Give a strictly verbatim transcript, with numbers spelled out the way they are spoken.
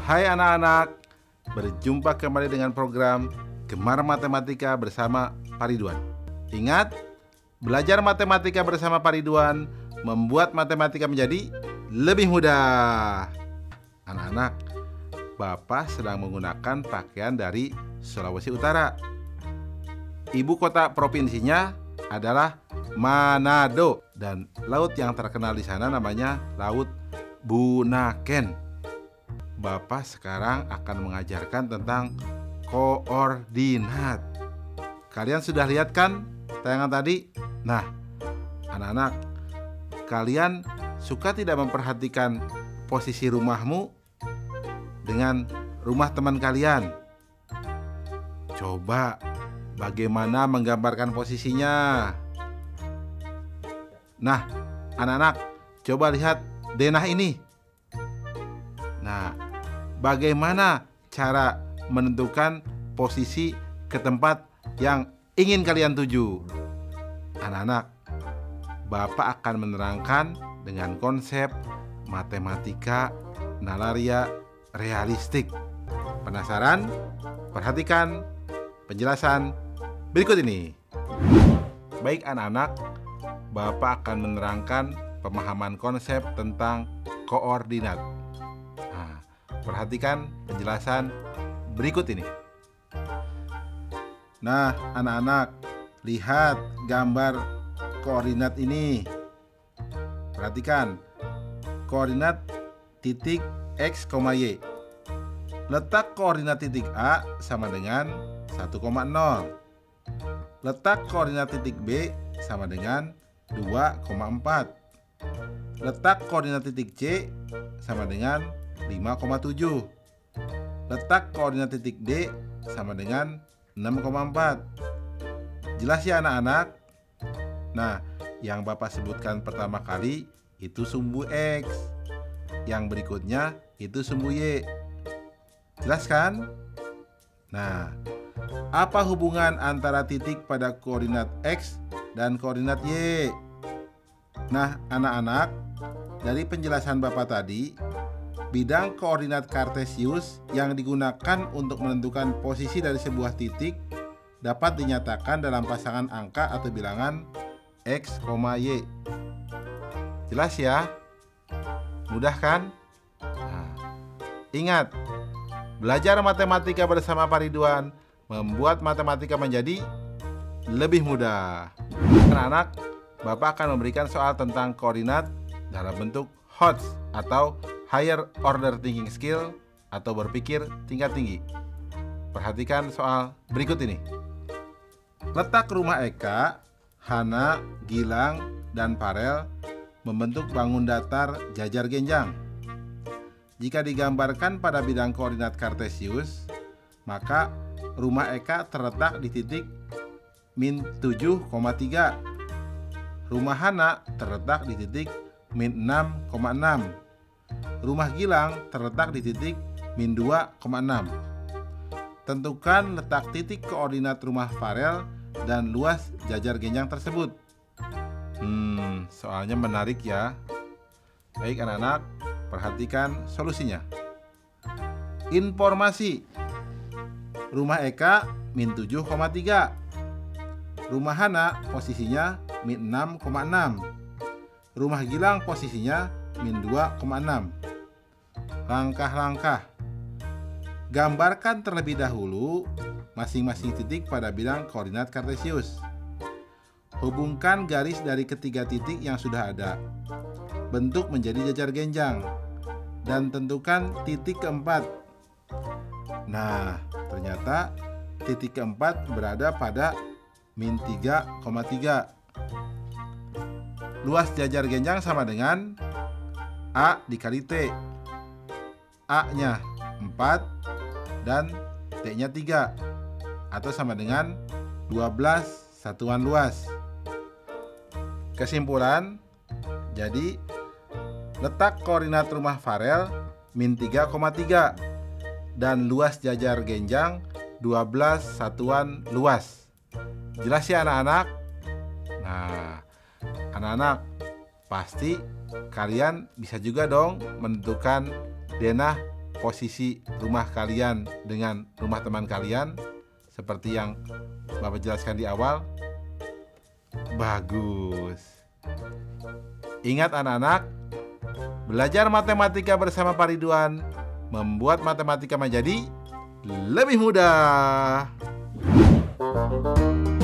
Hai anak-anak, berjumpa kembali dengan program Gemar Matematika bersama Pak Ridwan. Ingat, belajar matematika bersama Pak Ridwan membuat matematika menjadi lebih mudah. Anak-anak, Bapak sedang menggunakan pakaian dari Sulawesi Utara. Ibu kota provinsinya adalah Manado dan laut yang terkenal di sana namanya Laut Bunaken. Bapak sekarang akan mengajarkan tentang koordinat. Kalian sudah lihat kan tayangan tadi? Nah, anak-anak, kalian suka tidak memperhatikan posisi rumahmu dengan rumah teman kalian? Coba bagaimana menggambarkan posisinya? Nah, anak-anak, coba lihat denah ini. Nah, bagaimana cara menentukan posisi ke tempat yang ingin kalian tuju? Anak-anak, Bapak akan menerangkan dengan konsep matematika nalaria realistik. Penasaran? Perhatikan penjelasan berikut ini. Baik anak-anak, Bapak akan menerangkan pemahaman konsep tentang koordinat. Nah, perhatikan penjelasan berikut ini. Nah, anak-anak, lihat gambar koordinat ini. Perhatikan, koordinat titik X, Y. Letak koordinat titik A sama dengan satu koma nol. Letak koordinat titik B sama dengan dua koma empat. Letak koordinat titik C sama dengan lima koma tujuh. Letak koordinat titik D sama dengan enam koma empat. Jelas ya anak-anak? Nah, yang Bapak sebutkan pertama kali itu sumbu X. Yang berikutnya itu sumbu Y. Jelas kan? Nah, apa hubungan antara titik pada koordinat X dan koordinat Y? Nah, anak-anak, dari penjelasan Bapak tadi, bidang koordinat kartesius yang digunakan untuk menentukan posisi dari sebuah titik dapat dinyatakan dalam pasangan angka atau bilangan X, Y. Jelas ya? Mudah kan? Nah, ingat, belajar matematika bersama Pak Ridwan membuat matematika menjadi lebih mudah. Anak-anak, Bapak akan memberikan soal tentang koordinat dalam bentuk H O T S atau Higher Order Thinking Skill atau berpikir tingkat tinggi. Perhatikan soal berikut ini. Letak rumah Eka, Hana, Gilang, dan Farel membentuk bangun datar jajar genjang. Jika digambarkan pada bidang koordinat kartesius, maka rumah Eka terletak di titik min tujuh koma tiga. Rumah Hana terletak di titik min enam koma enam. Rumah Gilang terletak di titik min dua koma enam. Tentukan letak titik koordinat rumah Farel dan luas jajar genjang tersebut. Hmm, soalnya menarik ya. Baik anak-anak, perhatikan solusinya. Informasi. Rumah Eka min tujuh koma tiga. Rumah Hana posisinya min enam koma enam. Rumah Gilang posisinya min dua koma enam. Langkah-langkah. Gambarkan terlebih dahulu masing-masing titik pada bidang koordinat kartesius. Hubungkan garis dari ketiga titik yang sudah ada. Bentuk menjadi jajar genjang. Dan tentukan titik keempat. Nah, ternyata titik keempat berada pada min tiga koma tiga. Luas jajar genjang sama dengan A dikali T. A-nya empat dan T-nya tiga. Atau sama dengan dua belas satuan luas. Kesimpulan, jadi letak koordinat rumah Farel min tiga koma tiga dan luas jajar genjang dua belas satuan luas. Jelas ya anak-anak? Nah, anak-anak, pasti kalian bisa juga dong menentukan denah posisi rumah kalian dengan rumah teman kalian seperti yang Bapak jelaskan di awal? Bagus. Ingat anak-anak, belajar matematika bersama Pak Ridwan membuat matematika menjadi lebih mudah.